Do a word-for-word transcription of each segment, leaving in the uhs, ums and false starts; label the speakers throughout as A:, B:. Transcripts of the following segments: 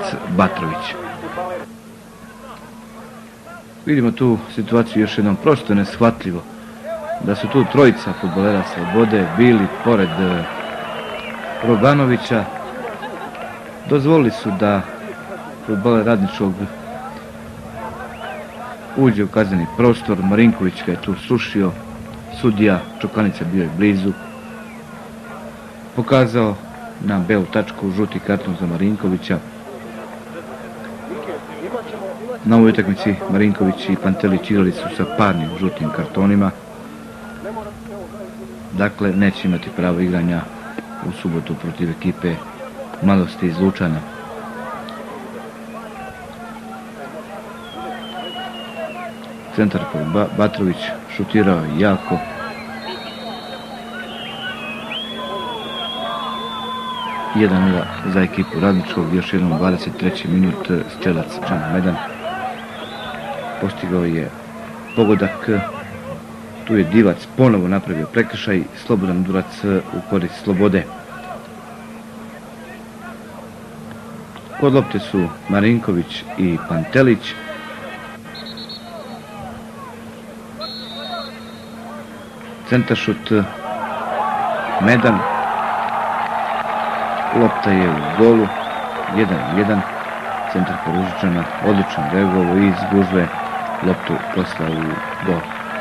A: Batrović. Vidimo tu situaciju još jednom, prosto neshvatljivo da su tu trojica fudbalera Slobode bili pored Robanovića. Dozvolili su da fudbaler Radničkog uđe u kazneni prostor. Marinković ga je tu srušio, sudija Čokanica bio je blizu, pokazao na belu tačku, žuti karton za Marinkovića. Na ovoj utakmici Marinković i Pantelić igrali su sa parnim žutim kartonima, dakle neće imati pravo igranja u subotu protiv ekipe Mladosti iz Lučana. Centar po Batrović šutirao jako. jedan nula za ekipu Radničkog, još jednom dvadeset treći minut, strelac Džan Medan postigao je pogodak. Tu je Divac ponovo napravio prekršaj, slobodan udarac u korist Slobode. Kod lopte su Marinković i Pantelić. Centaršut Medan. Lopta je u golu, jedan jedan. Centar Poružičana odlično reagovao i iz gužve loptu poslao u gol.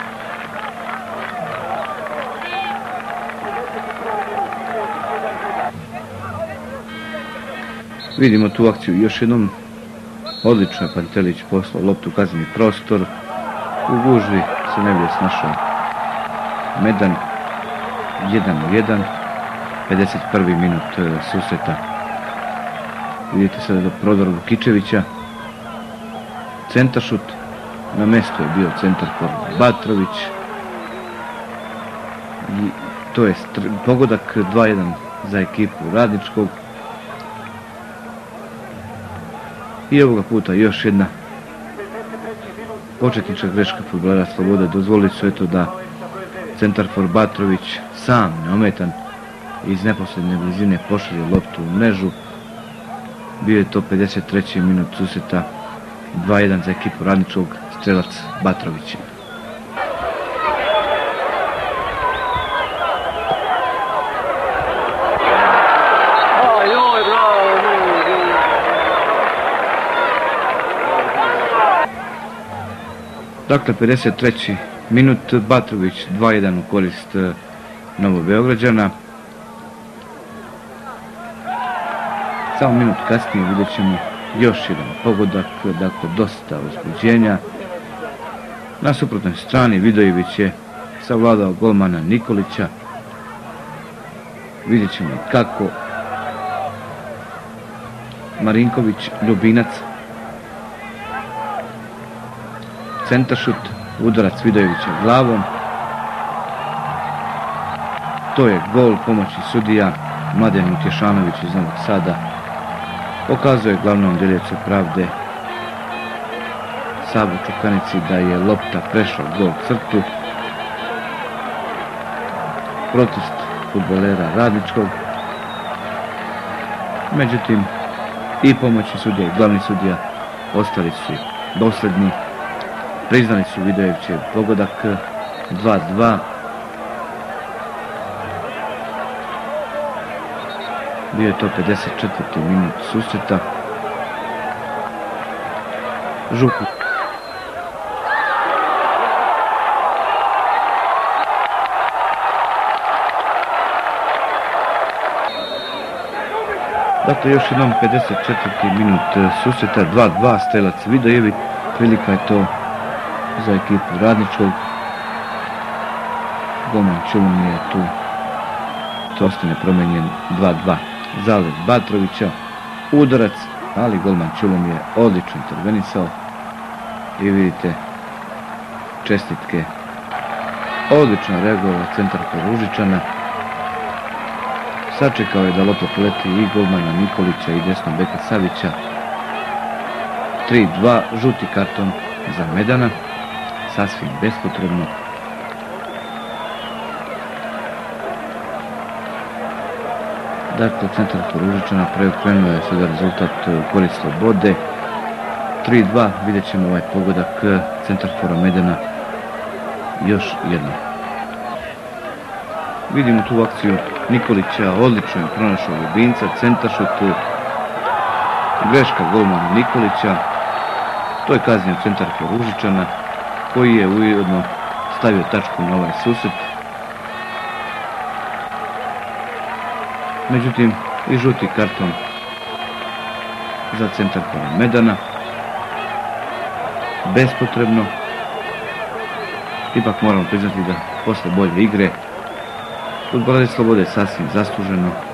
A: Vidimo tu akciju još jednom. Odlično je Pantelić poslao loptu u kazneni prostor. U gužvi se ne bi snašao Medan. jedan jedan. pedeset prvi minut susreta. Vidite sada prodor Vukičevića. Centaršut. Na mjestu je bio centar for Batrović. I to je pogodak dva jedan za ekipu Radničkog. I ovoga puta još jedna početnička greška fudbalera Slobode. Dozvolili su eto da centar for Batrović sam neometan iz neposredne blizine pošalje loptu u mrežu. Bio je to pedeset treći minut susreta, dva jedan za ekipu Radničkog, strelac Batrović. Dakle, pedeset treći minut, Batrović dva jedan u korist Novobeograđana. Samo minut kasnije vidjet ćemo još jedan pogodak, dakle dosta uzbuđenja. Na suprotnoj strani Vidojević je savladao golmana Nikolića. Vidjet ćemo kako. Marinković, Ljubinac. Centaršut, udarac Vidojevića glavom. To je gol pomoći sudija. Mladen Utješanović iz Novog Sada pokazuje glavnom djeljecu pravde Sabu Čukanici da je lopta prešla gol crtu. Protest fudbalera Radničkog. Međutim, i pomoći sudija i glavni sudija ostali su dosljedni. Priznali su Vidojevićev pogodak. Dva dva. Bio je to pedeset četvrti minut susreta. Žuku. Dakle, još jednom pedeset četvrti minut susreta, dva dva, strelac Vidojević. Prilika je to za ekipu Radničkog. Golman Čulun je tu. To ostane promenjen dva dva. Zalet Batrovića, udarac, ali golman Čulum je odlično intervenisao. I vidite, čestitke. Odlično reagovao centar Poružičana. Sačekao je da lopta poleti i golmana Nikolića i desnog beka Savića. tri dva, žuti karton za Medana. Sasvim bespotrebno. Dakle, centar for Užičana preokrenuo je sada rezultat u korist Slobode. tri dva, vidjet ćemo ovaj pogodak centar fora Medana još jednom. Vidimo tu akciju Nikolića, odlično je pronašao ljubimca, centaršut, greška golmana Nikolića. To je kaznio centar for Užičana koji je ujedno stavio tačku na ovaj susret. Međutim, i žuti karton za centar fora Medana. Bespotrebno. Ipak moramo priznati da posle bolje igre fudbaleri Slobode sasvim zasluženo